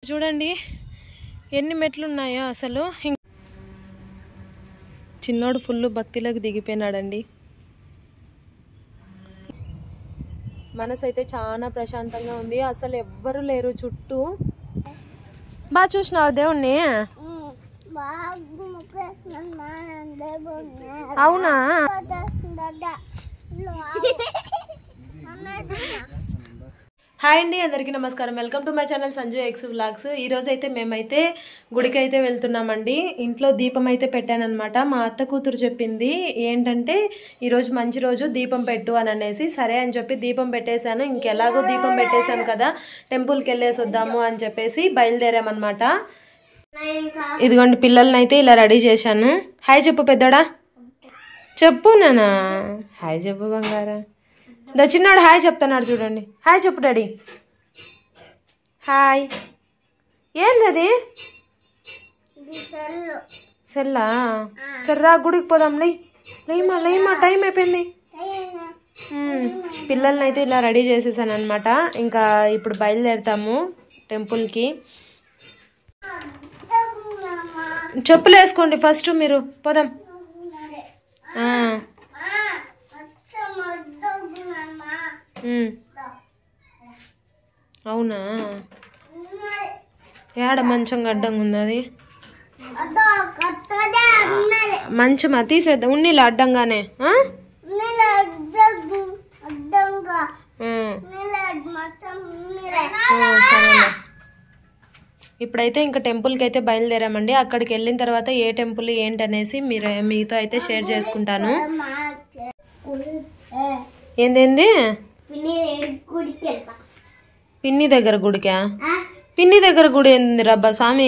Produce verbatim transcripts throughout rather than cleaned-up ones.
చూడండి ఎన్ని మెట్లు ఉన్నాయో అసలు. చిన్నోడు ఫుల్ భక్తిలోకి దిగిపోయినాడండి. మనసు అయితే చాలా ప్రశాంతంగా ఉంది. అసలు ఎవ్వరు లేరు చుట్టూ. బాగా చూసినావు దేవుణ్ణి? అవునా? హాయ్ అండి, అందరికీ నమస్కారం. Welcome to my channel Sanju X vlogs. ఈరోజు అయితే మేమైతే గుడికి అయితే వెళ్తున్నామండి. ఇంట్లో దీపం అయితే పెట్టానమాట. మా అత్త కూతురు చెప్పింది ఏంటంటే ఈరోజు మంచి రోజు, దీపం పెట్టు అని అనేసి, సరే అని చెప్పి దీపం పెట్టేశాను. ఇంకెలాగో దీపం పెట్టేశాను కదా, టెంపుల్కి వెళ్ళేసి వద్దాము అని చెప్పేసి బయలుదేరామన్నమాట. ఇదిగోండి పిల్లల్ని అయితే ఇలా రెడీ చేశాను. హాయ్ చెప్పు పెద్దోడా, చెప్పు నానా. హాయ్ చెప్పు బంగారా. ద చిన్నాడు హాయ్ చెప్తున్నాడు చూడండి. హాయ్ చెప్పు డాడీ. హాయ్. ఏంది అది? సెల్లా? సర్రా గుడికి పోదాం. లై లేమా లేమా టైం అయిపోయింది. పిల్లల్ని అయితే ఇలా రెడీ చేసేసాను అనమాట. ఇంకా ఇప్పుడు బయలుదేరుతాము టెంపుల్కి. చెప్పులు వేసుకోండి ఫస్ట్ మీరు, పోదాం. అవునా? ఏడ మంచం అడ్డంగా ఉంది అది. మంచమా తీసేద్దాం. ఉన్నీళ్ళు అడ్డంగానే. ఇప్పుడైతే ఇంకా టెంపుల్కి అయితే బయలుదేరామండి. అక్కడికి వెళ్ళిన తర్వాత ఏ టెంపుల్ ఏంటి అనేసి మీరు మీతో అయితే షేర్ చేసుకుంటాను. ఏందేంది? పిన్ని దగ్గర గుడికా? పిన్ని దగ్గర గుడి ఏంది రబ్బా స్వామి?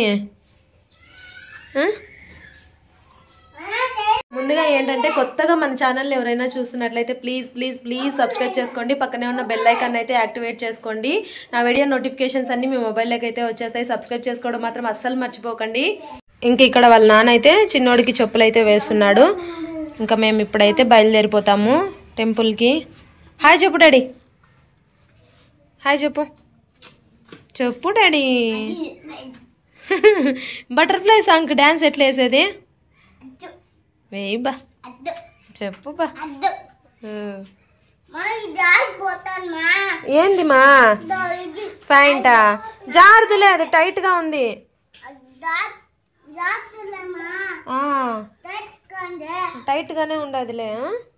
ముందుగా ఏంటంటే కొత్తగా మన ఛానల్ని ఎవరైనా చూస్తున్నట్లయితే ప్లీజ్ ప్లీజ్ ప్లీజ్ సబ్స్క్రైబ్ చేసుకోండి. పక్కనే ఉన్న బెల్ ఐకాన్ అయితే యాక్టివేట్ చేసుకోండి. నా వీడియో నోటిఫికేషన్స్ అన్ని మీ మొబైల్లోకి అయితే వచ్చేస్తాయి. సబ్స్క్రైబ్ చేసుకోవడం మాత్రం అస్సలు మర్చిపోకండి. ఇంకా ఇక్కడ వాళ్ళ నాన్న అయితే చిన్నోడికి చెప్పులు అయితే వేస్తున్నాడు. ఇంకా మేము ఇప్పుడైతే బయలుదేరిపోతాము టెంపుల్కి. హాయ్ చెప్పు డాడీ. హాయ్ చెప్పు. చెప్పు డాడీ. బటర్ఫ్లై సాంగ్ డాన్స్ ఎట్లా వేసేది? వేయి బా. చెప్పు బా. ఏంది మా ప్యాంటా? జారుదులే, అది టైట్ గా ఉంది. టైట్ గానే ఉండదులే.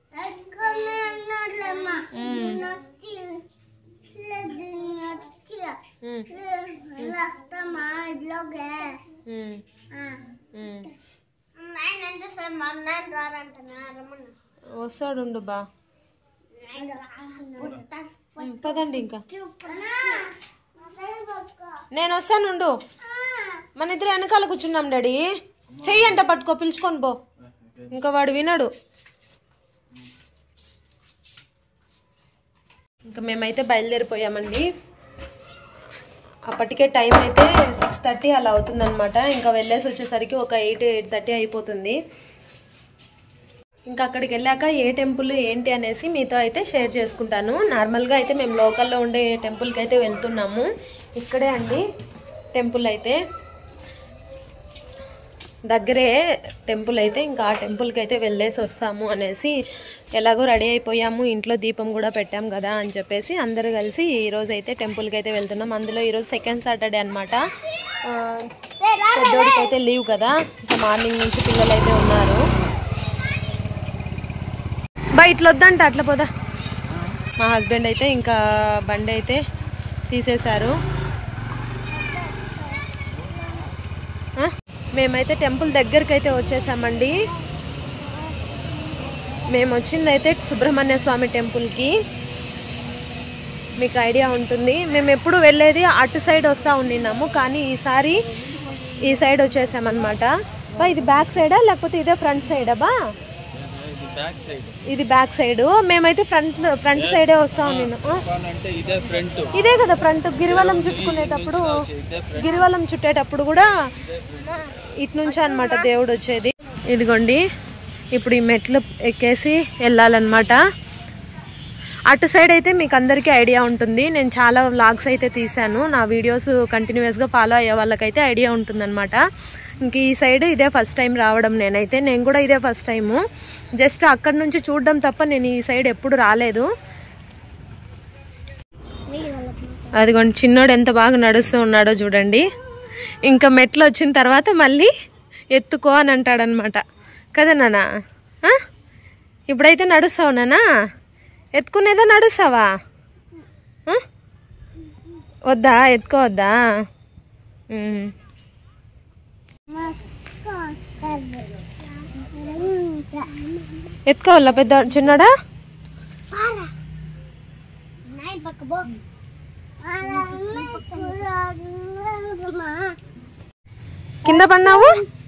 వస్తాడు బా. పదండి ఇంకా. నేను వస్తానుండు. మన ఇద్దరు వెనకాల కూర్చున్నాం డాడీ. చెయ్యి అంట పట్టుకో, పిలుచుకొని పో. ఇంకా వాడు వినడు. ఇంకా మేమైతే బయలుదేరిపోయామండి. అప్పటికే టైం అయితే సిక్స్ థర్టీ అలా అవుతుందన్నమాట. ఇంకా వెళ్ళేసి వచ్చేసరికి ఒక ఎయిట్ ఎయిట్ థర్టీ అయిపోతుంది. ఇంకా అక్కడికి వెళ్ళాక ఏ టెంపుల్ ఏంటి అనేసి మీతో అయితే షేర్ చేసుకుంటాను. నార్మల్గా అయితే మేము లోకల్లో ఉండే టెంపుల్కి అయితే వెళ్తున్నాము. ఇక్కడే అండి టెంపుల్ అయితే, దగ్గరే టెంపుల్ అయితే. ఇంకా ఆ టెంపుల్కి అయితే వెళ్ళేసి వస్తాము అనేసి, ఎలాగో రెడీ అయిపోయాము, ఇంట్లో దీపం కూడా పెట్టాం కదా అని చెప్పేసి అందరూ కలిసి ఈరోజు అయితే టెంపుల్కి అయితే వెళ్తున్నాం. అందులో ఈరోజు సెకండ్ సాటర్డే అనమాట. పెద్దోడికి అయితే లీవ్ కదా, ఇంకా మార్నింగ్ నుంచి పిల్లలు అయితే ఉన్నారు. బా ఇట్లా వద్దంట అట్లా పోదా. మా హస్బెండ్ అయితే ఇంకా బండి అయితే తీసేశారు. మేమైతే టెంపుల్ దగ్గరికి అయితే వచ్చేసామండి. మేము వచ్చిందైతే సుబ్రహ్మణ్య స్వామి టెంపుల్కి. మీకు ఐడియా ఉంటుంది, మేము ఎప్పుడు వెళ్ళేది అటు సైడ్ వస్తూ ఉండినాము, కానీ ఈసారి ఈ సైడ్ వచ్చేసామన్నమాట. బా ఇది బ్యాక్ సైడా లేకపోతే ఇదే ఫ్రంట్ సైడా? బా ఇది బ్యాక్ సైడ్. మేమైతే ఫ్రంట్ ఫ్రంట్ సైడే వస్తా ఉన్నాను. ఇదే కదా ఫ్రంట్. గిరివలం చుట్టుకునేటప్పుడు గిరివలం చుట్టేటప్పుడు కూడా ఇటు నుంచి అనమాట దేవుడు వచ్చేది. ఇదిగోండి ఇప్పుడు ఈ మెట్లు ఎక్కేసి వెళ్ళాలన్నమాట. అటు సైడ్ అయితే మీకు అందరికీ ఐడియా ఉంటుంది. నేను చాలా వ్లాగ్స్ అయితే తీశాను. నా వీడియోస్ కంటిన్యూస్గా ఫాలో అయ్యే వాళ్ళకైతే ఐడియా ఉంటుందన్నమాట. ఇంక ఈ సైడ్ ఇదే ఫస్ట్ టైం రావడం. నేనైతే నేను కూడా ఇదే ఫస్ట్ టైము. జస్ట్ అక్కడి నుంచి చూడడం తప్ప నేను ఈ సైడ్ ఎప్పుడు రాలేదు. అదిగోండి చిన్నోడు ఎంత బాగా నడుస్తూ ఉన్నాడో చూడండి. ఇంకా మెట్లు వచ్చిన తర్వాత మళ్ళీ ఎత్తుకో అని అంటాడనమాట కదా నాన్న. ఇప్పుడైతే నడుస్తావు నాన్న? ఎత్తుకునేదా నడుస్తావా? వద్దా? ఎత్తుకోవద్దా? ఎత్తుకోవాలా పెద్ద చిన్నోడా? కింద పడినావు?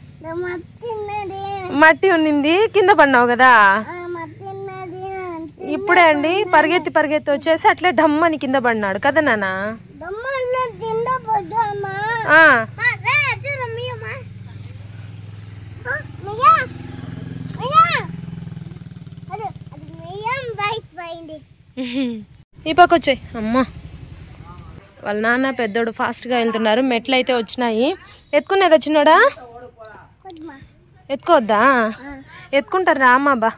మట్టి ఉన్నింది కింద పడినావు కదా. ఇప్పుడే అండి పరిగెత్తి పరిగెత్తి వచ్చేసి అట్లే డమ్మని కింద పడినాడు కదా నాన్న. ఈ పక్క వచ్చాయి. అమ్మ వాళ్ళ నాన్న పెద్దోడు ఫాస్ట్గా వెళ్తున్నారు. మెట్లు అయితే వచ్చినాయి. ఎత్తుకునేదా చిన్నోడా? ఎత్తుకోవద్దా? ఎత్తుకుంటారు రా అమ్మ. బా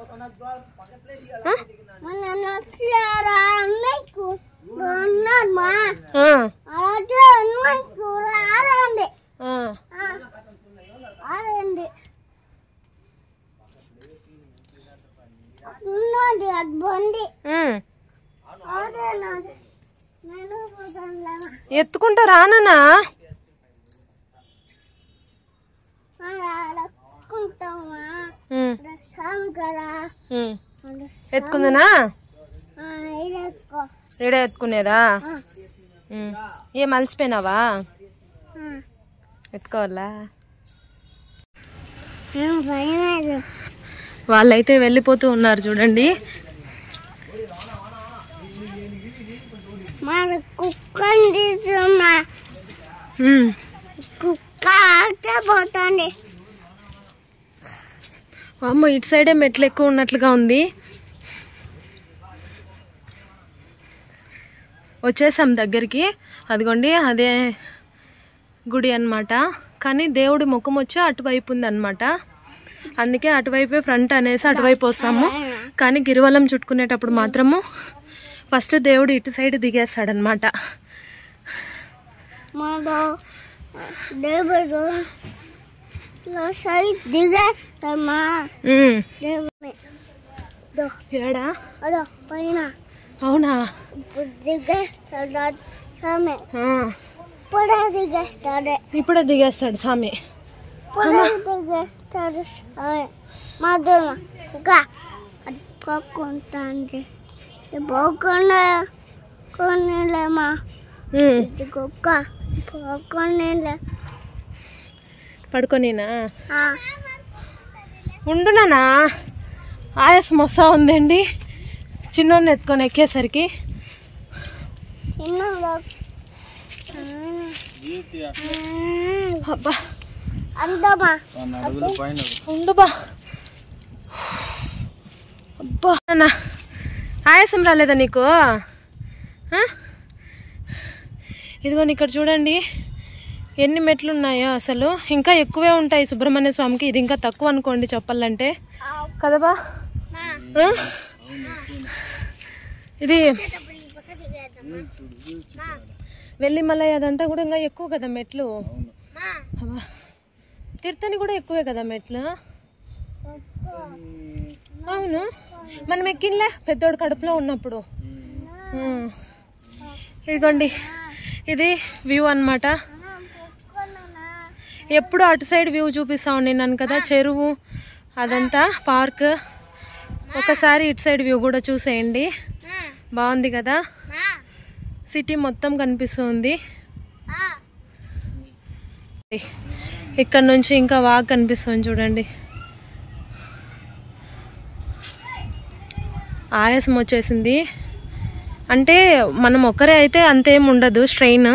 ఎత్తుకుంటారా నాన్న? ఎత్తుకుందనా? రీడా ఎత్తుకునేదా? ఏ మలిసిపోయినావా? ఎత్తుకోవాలా? వాళ్ళైతే వెళ్ళిపోతూ ఉన్నారు చూడండి. అమ్మ ఇటు సైడే మెట్లు ఎక్కువ ఉన్నట్లుగా ఉంది. వచ్చేసాం దగ్గరికి. అదిగోండి అదే గుడి అన్నమాట. కానీ దేవుడి ముఖం వచ్చి అటువైపు ఉంది అనమాట. అందుకే అటువైపే ఫ్రంట్ అనేసి అటువైపు వస్తాము. కానీ గిరివలం చుట్టుకునేటప్పుడు మాత్రము ఫస్ట్ దేవుడు ఇటు సైడ్ దిగేస్తాడనమాట. అవునా? ఇప్పుడే దిగేస్తాడు స్వామి. పడుకోనేనా? ఉండునా? ఆయాసం వస్తా ఉందండి చిన్నోడిని ఎత్తుకొని ఎక్కేసరికి. అబ్బా ఉండుబా. అబ్బా అన్న ఆయాసం రాలేదా నీకు? ఇదిగోని ఇక్కడ చూడండి ఎన్ని మెట్లు ఉన్నాయో. అసలు ఇంకా ఎక్కువే ఉంటాయి సుబ్రహ్మణ్య స్వామికి. ఇది ఇంకా తక్కువ అనుకోండి చెప్పాలంటే కదబా. ఇది వెల్లిమలై అదంతా కూడా ఇంకా ఎక్కువ కదా మెట్లు. తిరుత్తని కూడా ఎక్కువే కదా మెట్లు. అవును మనం ఎక్కిన్లే పెద్దోడు కడుపులో ఉన్నప్పుడు. ఇదిగోండి ఇది వ్యూ అన్నమాట. ఎప్పుడు అటు సైడ్ వ్యూ చూపిస్తా ఉన్నాను కదా, చెరువు అదంతా పార్క్. ఒకసారి ఇటు సైడ్ వ్యూ కూడా చూసేయండి. బాగుంది కదా, సిటీ మొత్తం కనిపిస్తుంది. ఇక్కడ నుంచి ఇంకా వాక్ కనిపిస్తుంది చూడండి. ఆయాసం వచ్చేసింది అంటే మనం ఒక్కరే అయితే అంతేం ఉండదు స్ట్రెయిన్.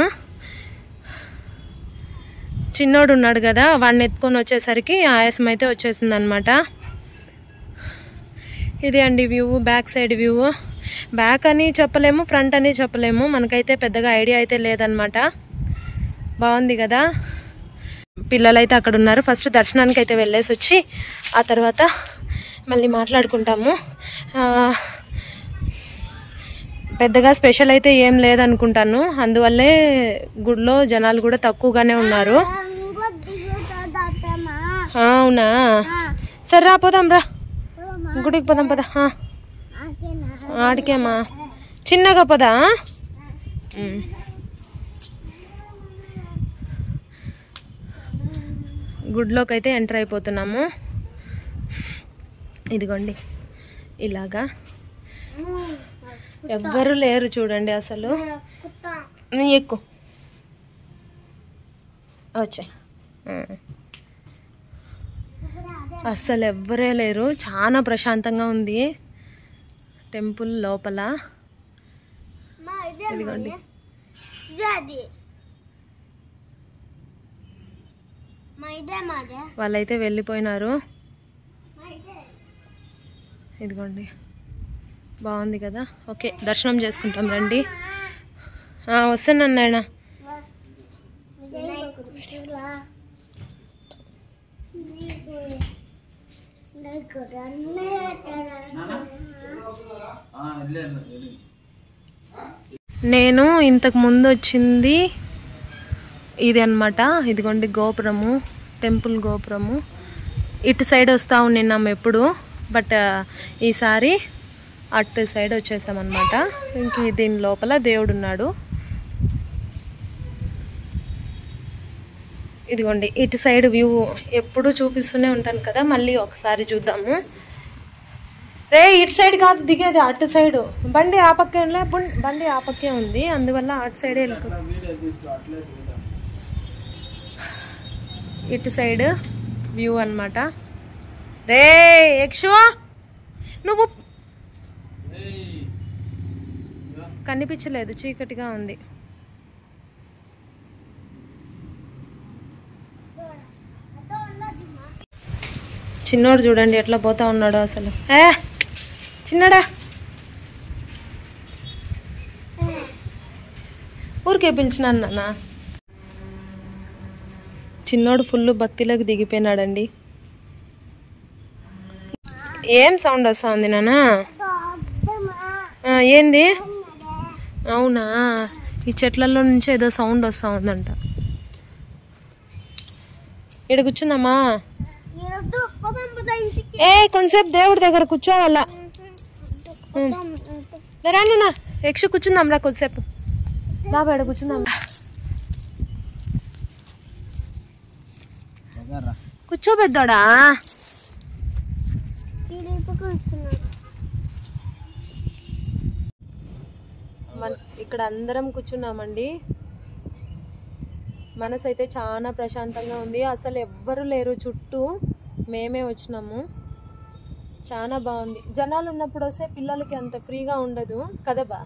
చిన్నోడు ఉన్నాడు కదా, వాడిని ఎత్తుకొని వచ్చేసరికి ఆయాసం అయితే వచ్చేసింది అనమాట. ఇది అండి view, back side view. Back అని చెప్పలేము, ఫ్రంట్ అని చెప్పలేము, మనకైతే పెద్దగా ఐడియా అయితే లేదనమాట. బాగుంది కదా. పిల్లలైతే అక్కడ ఉన్నారు. ఫస్ట్ దర్శనానికి అయితే వెళ్ళేసి వచ్చి ఆ తర్వాత మళ్ళీ మాట్లాడుకుంటాము. పెద్దగా స్పెషల్ అయితే ఏం లేదనుకుంటాను, అందువల్లే గుడిలో జనాలు కూడా తక్కువగానే ఉన్నారు. అవునా, సరే రా పోదాం, రా గుడికి పోదాం పదా. ఆడికేమా చిన్నగా పదా. గుడిలోకి అయితే ఎంటర్ అయిపోతున్నాము. ఇదిగోండి ఇలాగా ఎవ్వరు లేరు చూడండి అసలు. ఎక్కువ వచ్చాయి, అస్సలు ఎవ్వరే లేరు. చాలా ప్రశాంతంగా ఉంది టెంపుల్ లోపల. ఇదిగోండి వాళ్ళైతే వెళ్ళిపోయినారు. ఇదిగోండి బాగుంది కదా. ఓకే, దర్శనం చేసుకుంటాం రండి. వస్తాను నాయన. నేను ఇంతకు ముందు వచ్చింది ఇది అన్నమాట. ఇదిగోండి గోపురము, టెంపుల్ గోపురము. ఇటు సైడ్ వస్తూ ఉన్నాము ఎప్పుడు, బట్ ఈసారి అటు సైడ్ వచ్చేసామన్నమాట. ఇంక దీని లోపల దేవుడు ఉన్నాడు. ఇదిగోండి ఇటు సైడ్ వ్యూ ఎప్పుడు చూపిస్తూనే ఉంటాను కదా, మళ్ళీ ఒకసారి చూద్దాము. రే ఇటు సైడ్ కాదు దిగేది, అటు సైడు. బండి ఆ పక్కే బండి ఆ పక్కే ఉంది, అందువల్ల అటు సైడే వెళ్ళిపో. ఇటు సైడ్ వ్యూ అన్నమాట. రే యక్షు నువ్వు కనిపించలేదు, చీకటిగా ఉంది. చిన్నోడు చూడండి ఎట్లా పోతా ఉన్నాడు అసలు. ఏ చిన్నడా ఊరికే పిలిచినాను నాన్న. చిన్నోడు ఫుల్ భక్తిలోకి దిగిపోయినాడండి. ఏం సౌండ్ వస్తా ఉంది నాన్న? ఏంది? అవునా, ఈ చెట్లలో నుంచి ఏదో సౌండ్ వస్తూ ఉందంట. ఇక్కడ కూర్చుందామా? ఏ కొంచెంసేపు దేవుడి దగ్గర కూర్చోవాలా. రానా యక్ష కూర్చుందాం రా కొద్దిసేపు. దాబా ఇక్కడ కూర్చుందాం. కూర్చోబెద్దాడా? మన ఇక్కడ అందరం కూర్చున్నామండి. మనసు అయితే చాలా ప్రశాంతంగా ఉంది. అసలు ఎవ్వరు లేరు చుట్టూ, మేమే వచ్చినాము. చాలా బాగుంది. జనాలు ఉన్నప్పుడు వస్తే పిల్లలకి అంత ఫ్రీగా ఉండదు కదా బా.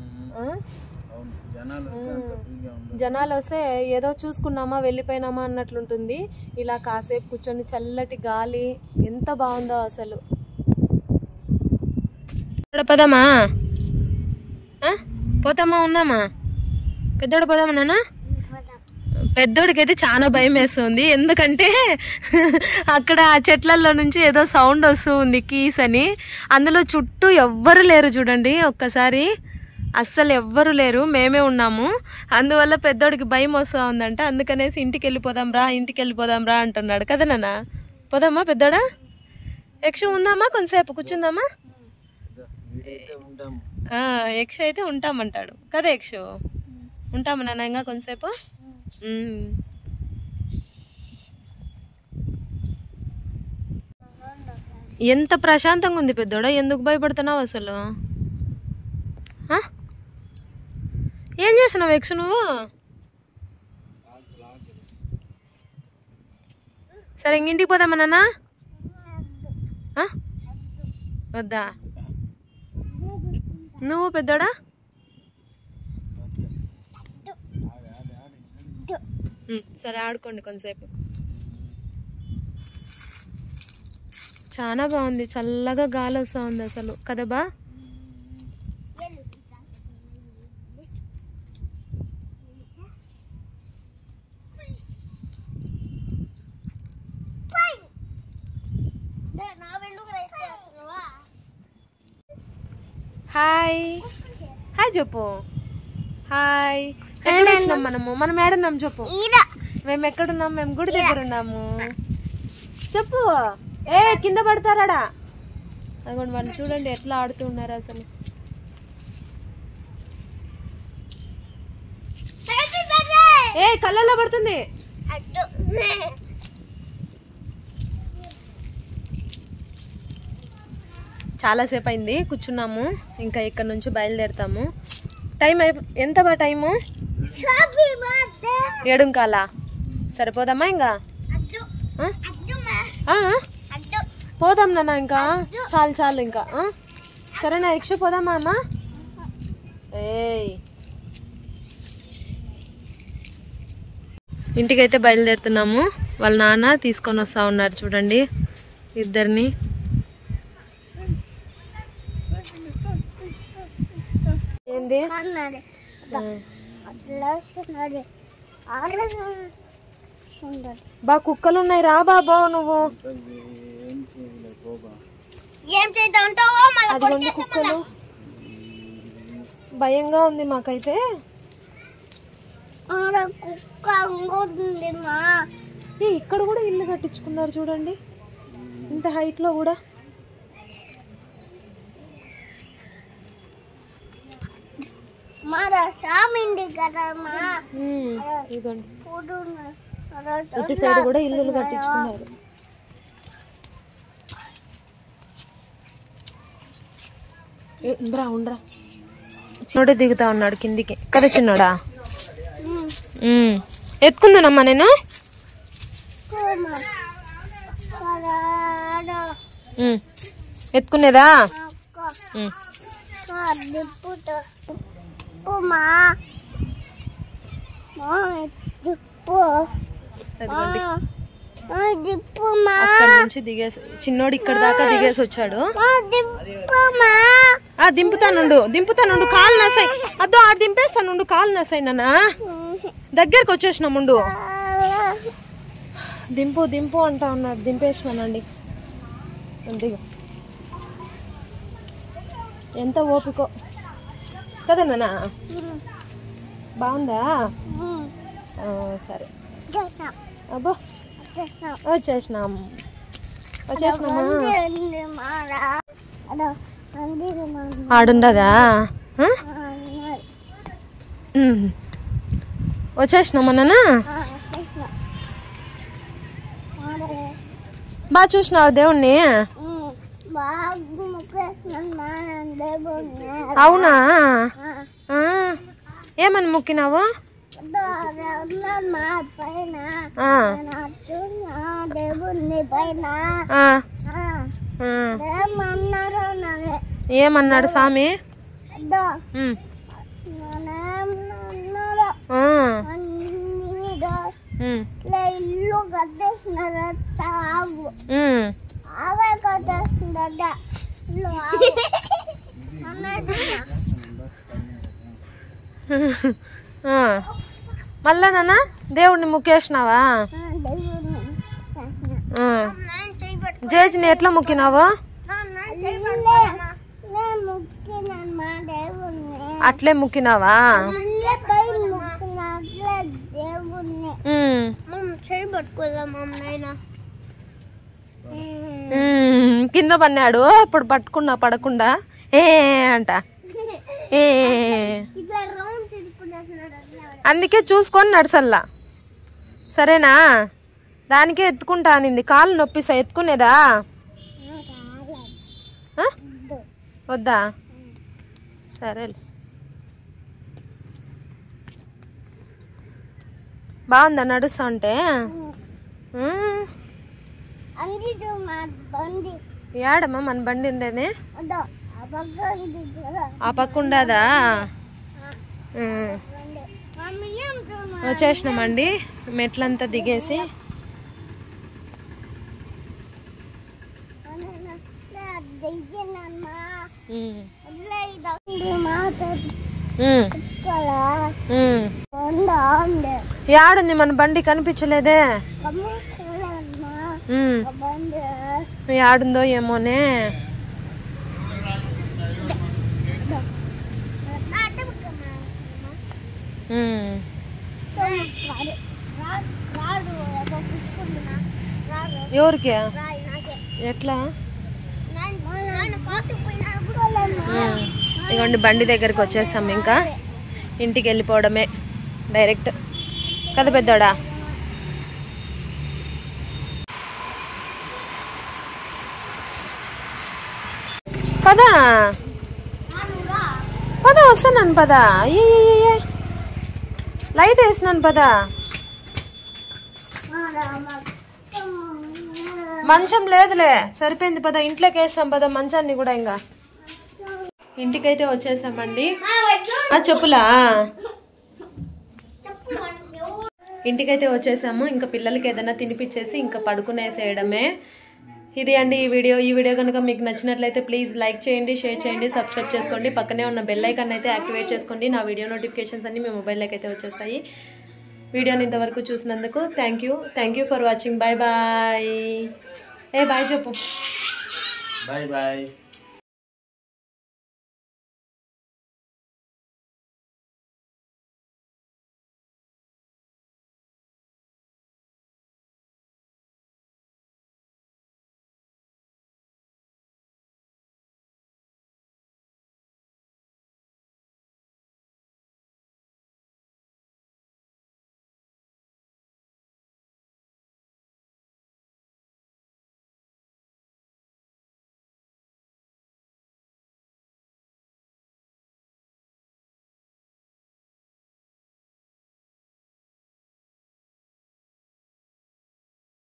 జనాలు వస్తే ఏదో చూసుకున్నామా వెళ్ళిపోయినామా అన్నట్లుంటుంది. ఇలా కాసేపు కూర్చొని చల్లటి గాలి ఎంత బాగుందో అసలు. పదమా పోతామా ఉందామా? పెద్దోడు పోదామా నాన్న? పెద్దోడికి అయితే చాలా భయం వేస్తుంది, ఎందుకంటే అక్కడ ఆ చెట్లలో నుంచి ఏదో సౌండ్ వస్తూ ఉంది కీస్ అని. అందులో చుట్టూ ఎవ్వరు లేరు చూడండి ఒక్కసారి, అస్సలు ఎవ్వరు లేరు, మేమే ఉన్నాము. అందువల్ల పెద్దోడికి భయం వస్తూ ఉందంట. అందుకనేసి ఇంటికి వెళ్ళిపోదాం రా, ఇంటికి వెళ్ళిపోదాం రా అంటున్నాడు కదా నాన్న. పోదామా పెద్దోడా? యక్ష ఉందామా? కొంతసేపు కూర్చుందామా? యక్ష అయితే ఉంటామంటాడు కదా. యక్ష ఉంటాము నాన్న ఇంకా కొంతసేపు. ఎంత ప్రశాంతంగా ఉంది పెద్దోడా, ఎందుకు భయపడుతున్నావు అసలు? ఏం చేస్తున్నావు యక్ష నువ్వు? సరే ఇంటికి పోదామా నాన్న? వద్దా? నువ్వు పెద్దోడా? సరే ఆడుకోండి కొంతసేపు. చాలా బాగుంది, చల్లగా గాలి వస్తూ ఉంది అసలు కదా బా. హాయ్ హాయ్ చెప్పు. హాయ్. ఎక్కడ వచ్చినాం మనము? మనం ఏడున్నాం చెప్పు. మేము ఎక్కడున్నాం? మేము గుడి దగ్గర ఉన్నాము చెప్పు. ఏ కింద పడతారాడా? అదిగోండి వాళ్ళు చూడండి ఎట్లా ఆడుతూ ఉన్నారు అసలు. ఏ కళ్ళల్లో పడుతుంది. చాలాసేపు అయింది కూర్చున్నాము, ఇంకా ఇక్కడ నుంచి బయలుదేరుతాము. టైం అయి ఎంత బా టైము? ఏడుంకాల సరిపోదమ్మా ఇంకా పోదాం నాన్న, ఇంకా చాలు చాలు ఇంకా. సరేనా యక్ష పోదామా అమ్మా? ఏయ్ ఇంటికైతే బయలుదేరుతున్నాము. వాళ్ళ నాన్న తీసుకొని వస్తా ఉన్నారు చూడండి ఇద్దరిని. ఏంది బా కుక్కలు ఉన్నాయి రా బాబా నువ్వు. అదిగోండి కుక్కలు, భయంగా ఉంది మాకైతే. ఇక్కడ కూడా ఇల్లు కట్టించుకున్నారు చూడండి ఇంత హైట్ లో కూడా. ఇటు సైడ్ కూడా ఇల్లులు కట్టించుకున్నారు. ఉండరా ఉండరా చిన్నోడే దిగుతా ఉన్నాడు కిందికి కదా చిన్నోడా. ఎత్తుకుందానమ్మా నేను. ఎత్తుకునేదా? అక్కడ నుంచి దిగేసి చిన్నోడు ఇక్కడ దాకా దిగేసి వచ్చాడు. దింపుతానుండు దింపుతానుండు కాలు నసాయి. అదో ఆడ దింపేస్తానుండు కాలు నసాయి నాన్న. దగ్గరకు వచ్చేసినాముండు. దింపు దింపు అంటా ఉన్నాడు. దింపేసినానండి. దిగు. ఎంత ఓపికో కదా నాన్న. బాగుందా? సరే అబ్బో వచ్చేసినాం వచ్చేసినామా. ఆడుండదా? వచ్చేసినామా నాన్న. బాగా చూసినావు దేవుణ్ణి? అవునా? ఏమని మొక్కినావు? ఏమన్నాడు స్వామి? ఇల్లు కట్టేస్తున్నారు. అవే కట్టేస్తుందట. మళ్ళా నాన్న దేవుడిని ముక్కేసినావా? జేజిని ఎట్లా ముక్కినావు? అట్లే ముక్కినావా? కింద పన్నాడు అప్పుడు పట్టుకున్నా పడకుండా ఏ అంట. ఏ అందుకే చూసుకొని నడసల్లా సరేనా? దానికే ఎత్తుకుంటా అనింది. కాళ్ళు నొప్పిస్తా ఎత్తుకునేదా? వద్దా? సరే బాగుందా నడుస్తా ఉంటే? ఏడమ్మా మన బండి ఉండేది? ఆ పక్క ఉండదా? వచ్చేసినామండి మెట్లంతా దిగేసి. యాడుంది మన బండి? కనిపించలేదే. యాడుందో ఏమోనే. ఉమ్. ఎవరికి ఎట్లా ఇదిగోండి బండి దగ్గరికి వచ్చేసాం, ఇంకా ఇంటికి వెళ్ళిపోవడమే డైరెక్ట్ కదా పెద్దోడా. పదా పదా వస్తున్నాను పదా, ఏ లైట్ వేసినాను పదా. మంచం లేదులే సరిపోయింది పదా, ఇంట్లోకి వేసాం పదా మంచాన్ని కూడా. ఇంకా ఇంటికైతే వచ్చేసామండి. చెప్పులా ఇంటికైతే వచ్చేసాము. ఇంకా పిల్లలకి ఏదైనా తినిపించేసి ఇంకా పడుకునేసేయడమే. ఇది అండి ఈ వీడియో. ఈ వీడియో కనుక మీకు నచ్చినట్లయితే ప్లీజ్ లైక్ చేయండి, షేర్ చేయండి, సబ్స్క్రైబ్ చేసుకోండి. పక్కనే ఉన్న బెల్ ఐకాన్ అయితే యాక్టివేట్ చేసుకోండి. నా వీడియో నోటిఫికేషన్స్ అన్ని మీ మొబైల్లోకి అయితే వచ్చేస్తాయి. వీడియోని ఇంతవరకు చూసినందుకు thank you thank you for watching. Bye bye. ఏ బాయ్ చెప్పు. Bye bye.